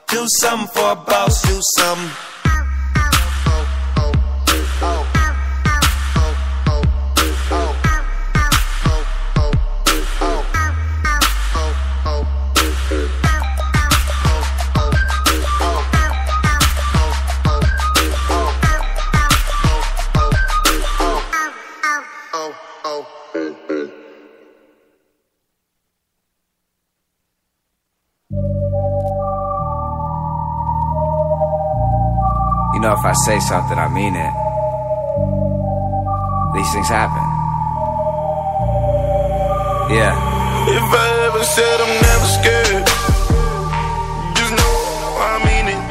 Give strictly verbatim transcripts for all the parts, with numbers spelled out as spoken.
Do something for a boss, do something. You know, if I say something, I mean it. These things happen. Yeah. If I ever said I'm never scared, just know I mean it.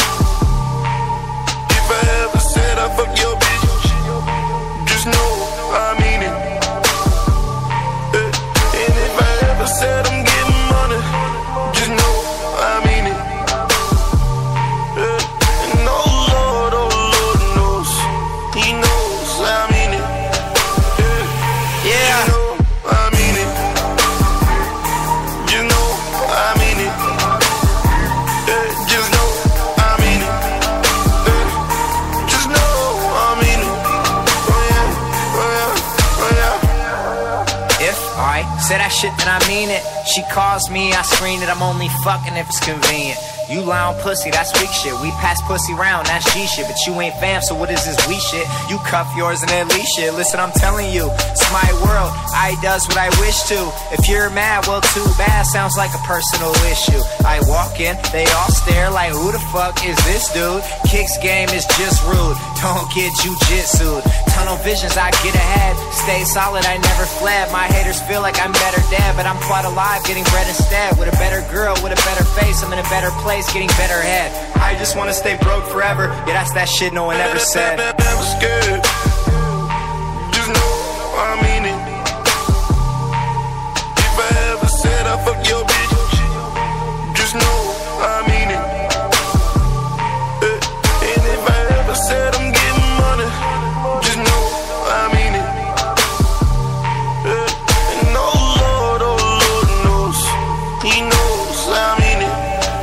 If I ever said I fuck your bitch, just know I mean it. And if I ever said I'm getting money, just know I mean it. Say that shit, then I mean it. She calls me, I screen it. I'm only fucking if it's convenient. You lie on pussy, that's weak shit. We pass pussy round, that's G shit. But you ain't fam, so what is this we shit? You cuff yours and then leash shit. Listen, I'm telling you, it's my world. I does what I wish to. If you're mad, well, too bad. Sounds like a personal issue. I walk in, they all stare like, who the fuck is this dude? Kicks game is just rude. Don't get jujitsu'd. Tunnel visions, I get ahead. Stay solid, I never fled. My haters feel like I'm better dead, but I'm quite alive, getting bread instead. With a better girl, with a better face, I'm in a better place, getting better head. I just wanna stay broke forever. Yeah, that's that shit no one ever said. Never scared. Just know I mean it. If I ever said I fuck your bitch, just know I mean it. And if I ever said I'm getting money, just know I mean it. And oh Lord, oh Lord knows, He knows I mean it.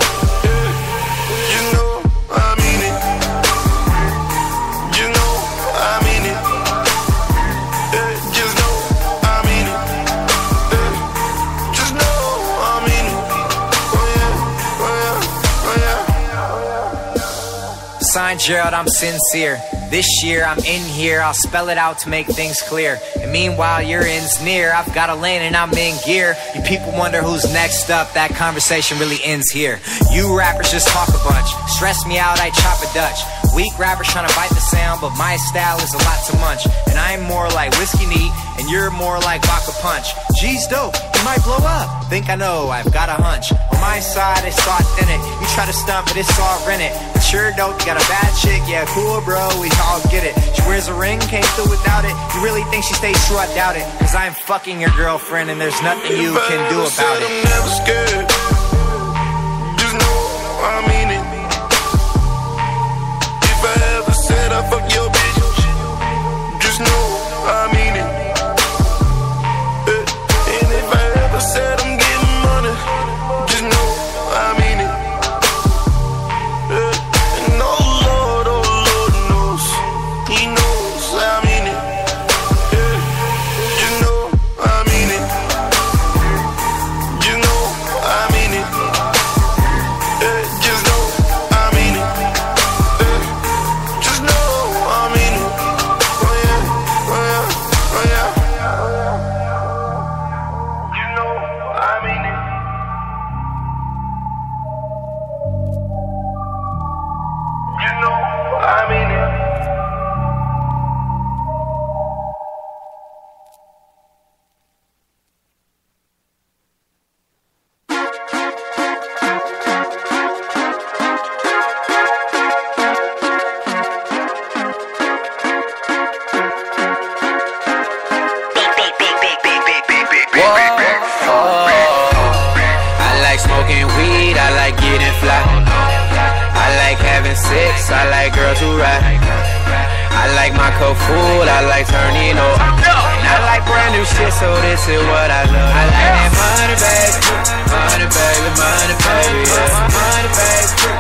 You know I mean it. You know I mean it. Just know I mean it. Just know I mean it. Oh yeah, oh yeah, oh yeah. Signed Gerald, I'm sincere. This year I'm in here, I'll spell it out to make things clear. And meanwhile your end's near, I've got a lane and I'm in gear. You people wonder who's next up, that conversation really ends here. You rappers just talk a bunch, stress me out, I chop a Dutch. Weak rappers trying to bite the sound, but my style is a lot to munch. And I'm more like whiskey neat, and you're more like vodka punch. G's dope, you might blow up. Think I know, I've got a hunch. On my side, it's authentic. You try to stunt, but it's all rented. But you're dope, you got a bad chick, yeah, cool, bro, we all get it. She wears a ring, came through without it. You really think she stays true? I doubt it. Cause I'm fucking your girlfriend, and there's nothing you can do about it. I'm never scared. Just know I mean it. If I ever said I fuck your bitch, just know I mean it. And if I ever said I'm getting money, just know I mean it. And oh Lord, oh Lord knows, He knows I mean it. You know I mean it. You know I mean it. Just know I mean it. Just know I mean it. Oh yeah, oh yeah, oh yeah. You know I mean it. You know I mean it. I like smoking weed, I like getting fly. I like having sex, I like girls who ride. I like my cup full, I like turning up. And I like brand new shit, so this is what I love. I like that money, baby, money, baby, money, baby, yeah. Money, baby,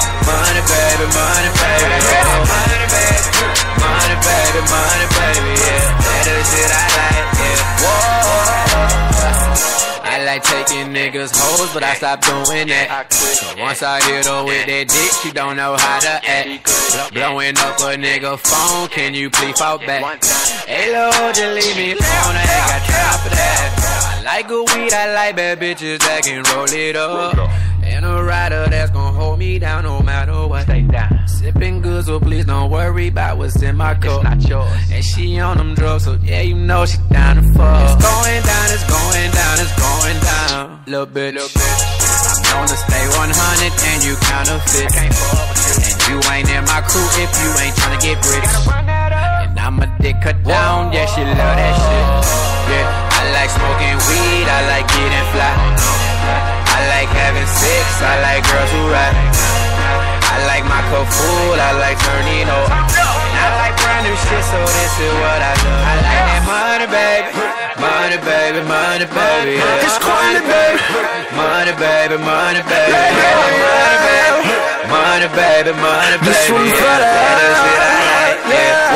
niggas hoes, but I stopped doing that. So once I hit her with that dick, she don't know how to act. Blowing up a nigga phone, can you please fall back? Hey Lord, just leave me alone, I ain't got time for that. I like good weed, I like bad bitches that can roll it up. And a rider that's gon' hold me down no matter what. Stay down. Sipping good, so please don't worry about what's in my cup. It's not yours. And she on them drugs, so yeah, you know she down to fuck. It's going down, it's going down, it's going down. Little bitch, little bitch. I'm known to stay one hundred and you counterfeit. I can't fuck with you. And you ain't in my crew if you ain't tryna get rich. And I'ma dick her down, yeah, she love that shit. Yeah, I like smoking weed, I like getting fly. I like having sex, I like girls who rap. I like my cup full, I like turning up. And I like brand new shit, so this is what I love. I like that money, baby. Money, baby, money, baby. Yeah. It's money, baby. Money, baby, money, baby. Yeah. Money, baby. Money, baby, money, baby. This one for that. That is it, I like, yeah.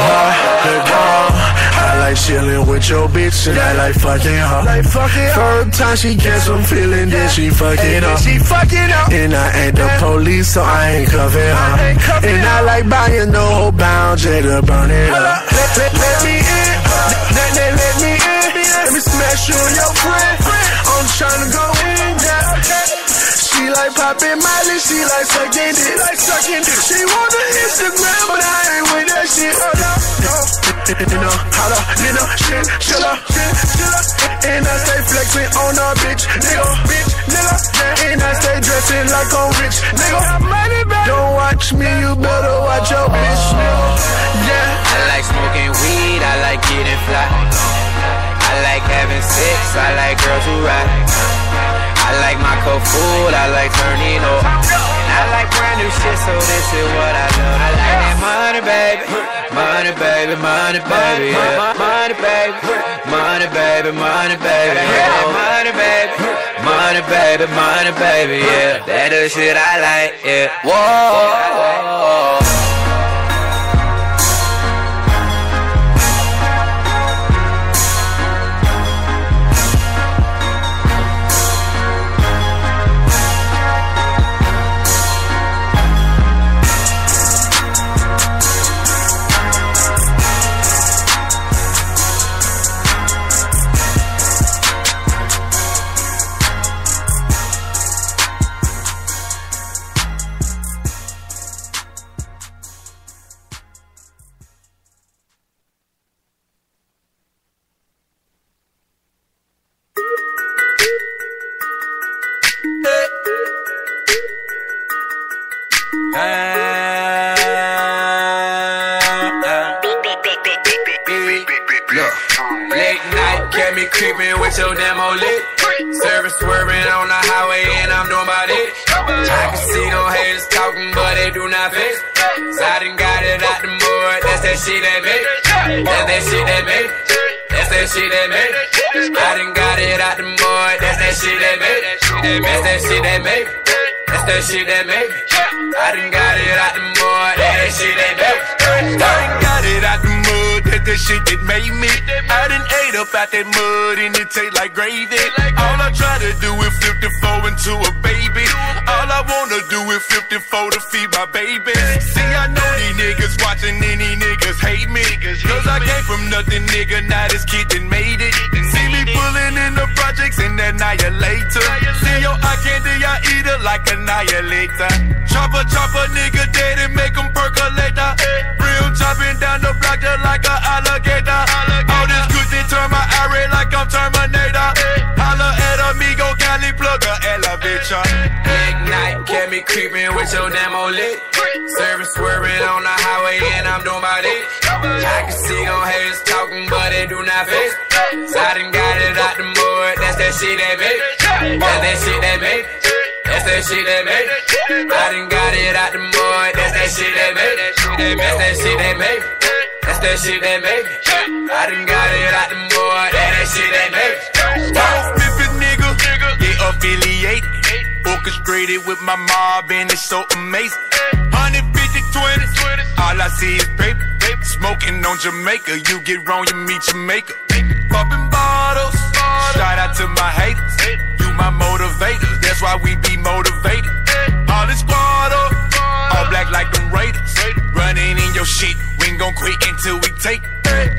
Whoa. I like chillin' with your bitch and I like fucking her. Like fucking Third time she gets some feeling, then she fucking up. She fucking up. And I ain't the police, so I ain't cuffing her. And I like buying the whole bound, J to burn it up. Let, let, let me in, let, let, let me in. Let me smash you and your friend. I'm tryna go in, yeah. She like poppin' Miley, she like sucking dick. Like sucking dick. She want the Instagram, but I ain't with that shit. Hold up, no. You know, hold up, you know, shit, chill up, shit, chill up. And I stay flexing on a bitch, nigga, bitch, nigga. And I stay dressing like I'm rich, nigga. Don't watch me, you better watch your bitch, nigga. Yeah. I like smoking weed, I like getting fly. I like having sex, I like girls who rap. I like my cup full, I like turning up. And I like brand new shit, so this is what I love. I like that money, baby. Money, baby, money, baby. Yeah. Money, baby. Money, baby, money, baby. Yeah. Money, baby. Money, baby, money, baby. Yeah. That the shit I like, yeah. Whoa. Creeping with your demo lit. Service swerving on the highway and I'm doing about it. I can see no haters talking, but they do not fix. So I done got it out the mud. That's that shit that made. That's that shit that made. That's that shit that made. I done got it out the mud. That's that shit that made. That's that shit that made. That's that shit that made. I done got it out the mud. That's that shit that made. I done got it out the mud. That's that shit that made me. I done ate up out that mud and it taste like gravy. All I try to do is fifty-four into a baby. All I wanna do is fifty-four to feed my baby. See, I know these niggas watching and these niggas hate me. Cause I came from nothing, nigga, now this kid done made it. See me pulling in the projects and annihilator. See your eye candy, I eat it like annihilator. Chopper, chopper, nigga dead and make them percolator. Real chopping down the block just like an alligator. All this cushion turn my eye like I'm Terminator. Holla at amigo, Cali plug a elevator. Big night, kept me creeping with your demo lit. Service swerving on the highway and I'm doing about it. I can see no haters talking, but they do not fix. So I done got it out the mud. That's that shit that made. That's that shit that made. That's that shit that made. I done got it out the mud. That's that shit that made. That's that shit that made. That's that shit that made. I done got it out the mud. That's that shit that made. Don't flip it, nigga. Get affiliated. Orchestrated with my mob and it's so amazing. one hundred fifty, twenty. All I see is paper. Smoking on Jamaica, you get wrong, you meet Jamaica. Popping bottles, shout out to my haters. You my motivator, that's why we be motivated. All this squad up, all black like them Raiders. Running in your shit, we ain't gon' quit until we take it.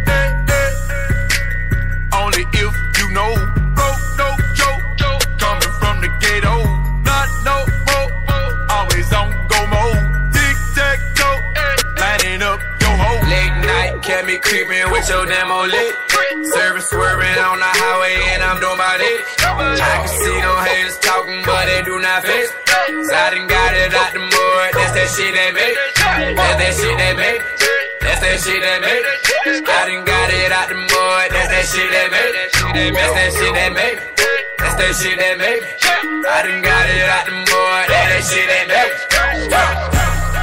Only if you know, bro, no joke. Coming from the ghetto, not no more. Always on go mode, tic tac toe, lining up your hoe. Late night, kept me creeping with your damn old lit. Service swerving on the highway and I'm doing my it. I can see them haters talking, but they do not fit. So I done got it out the mud, that's that shit they make. That's that shit they make. That's that shit they make. I done got it out the mud, that's that shit they make. That's that shit they make. That's that shit they make. I done got it out the mud, that's that shit they make.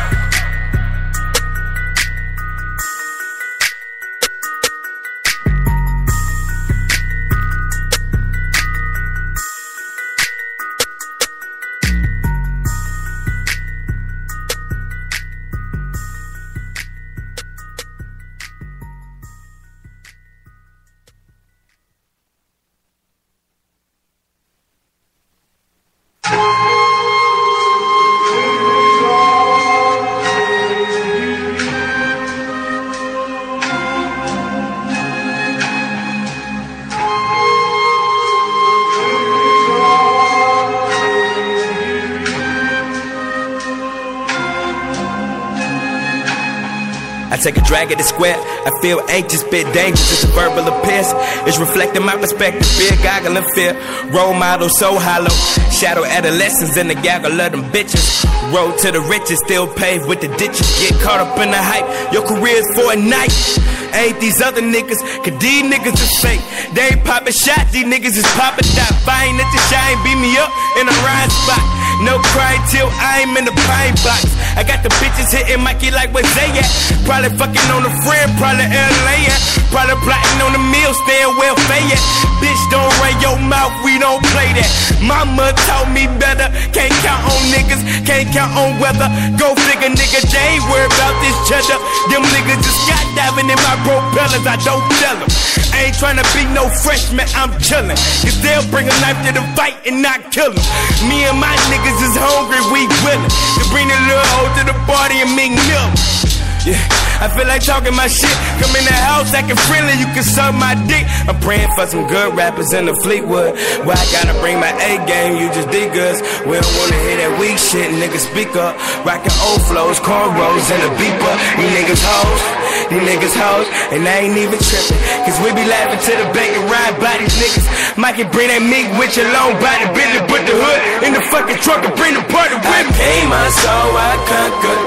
I take a drag at the square, I feel anxious, bit dangerous, it's a verbal appearance. It's reflecting my perspective, fear, goggle and fear. Role model so hollow, shadow adolescents in the gaggle of them bitches. Road to the riches, still paved with the ditches. Get caught up in the hype, your career's for a night. Ain't these other niggas, cause these niggas is fake. They ain't poppin' shots, these niggas is poppin' dot. If I ain't at the shine, beat me up in a ride spot. No crying till I'm in the pine box. I got the bitches hitting Mikey like where they at. Probably fucking on a friend, probably L A at. Probably plotting on the meal, staying well fed. Bitch, don't run your mouth, we don't play that. Mama taught me better, can't count on niggas, can't count on weather. Go figure, nigga, they ain't worried about this cheddar. Them niggas just skydiving in my propellers, I don't tell them. I ain't tryna be no freshman, I'm chillin'. Cause they'll bring a knife to the fight and not kill them. Me and my niggas is hungry, we willin' to bring the little hoe to the party and make milk. Yeah, I feel like talking my shit. Come in the house acting friendly, you can suck my dick. I'm praying for some good rappers in the Fleetwood. Where I gotta bring my A game, you just dig us. We don't wanna hear that weak shit, niggas speak up. Rockin' old flows, cornrows, and a beeper. You niggas hoes, you niggas hoes, and I ain't even trippin'. Cause we be laughing to the bank and ride by these niggas. Mikey bring that meat with your long body, Billy put the hood in the fucking truck and bring the party with me. I came, I saw, I conquered.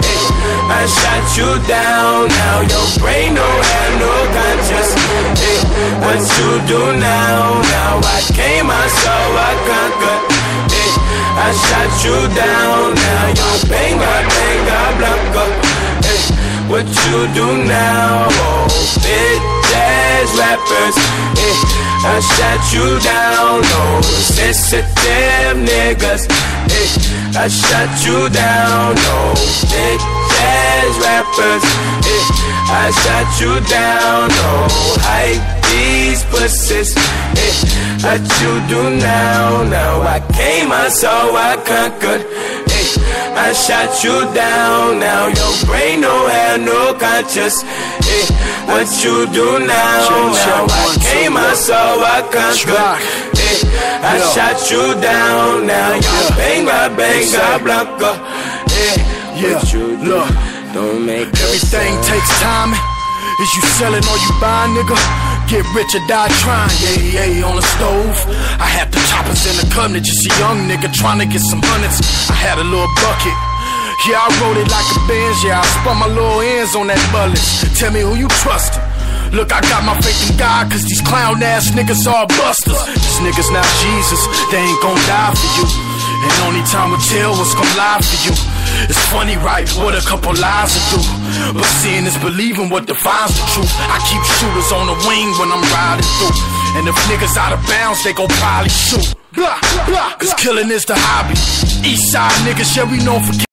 I shot you down, now your brain don't have no conscience. Hey, what you do now? Now I came, I saw, I conquered. Hey, I shot you down, now your benga, benga, blanca. Hey, what you do now? Oh, bitch ass rappers. Hey, I shot you down, oh, sensitive niggas. Hey, I shot you down, oh, bitch ass rappers. Eh, I shot you down, oh, hype these pussies. Eh, what you do now? Now I came, I saw, I conquered. Eh, I shot you down, now your brain don't have no conscience. Eh, what you do now? Now I came, I saw, I conquered. Eh, I shot you down, now your benga, benga, blanca. Eh, Yeah, look, don't make everything takes time. Is you selling or you buying, nigga? Get rich or die trying, yeah, yeah, on the stove. I had the choppers in the cabinet, just a young nigga trying to get some hundreds. I had a little bucket. Yeah, I rode it like a Benz, yeah, I spun my little ends on that bullets. Tell me who you trustin'. Look, I got my faith in God, cause these clown ass niggas are busters. These niggas not Jesus, they ain't gon' die for you. And only time will tell what's gon' lie for you. It's funny, right, what a couple lies will do. But seeing is believing, what defines the truth. I keep shooters on the wing when I'm riding through. And if niggas out of bounds, they gon' probably shoot. Blah, blah, cause killing is the hobby. East side niggas, yeah, we known for